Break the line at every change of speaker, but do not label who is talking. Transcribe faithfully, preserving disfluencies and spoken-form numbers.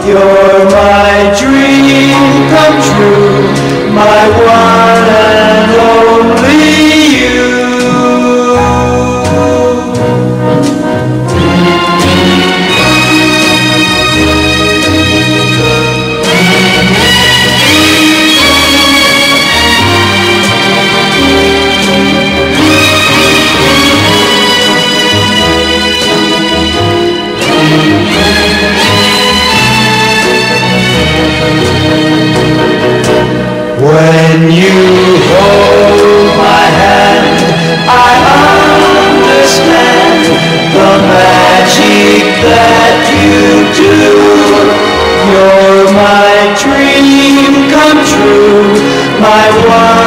You're my dream come true, my one and only you. When you hold my hand, I understand the magic that you do. You're my dream come true, my one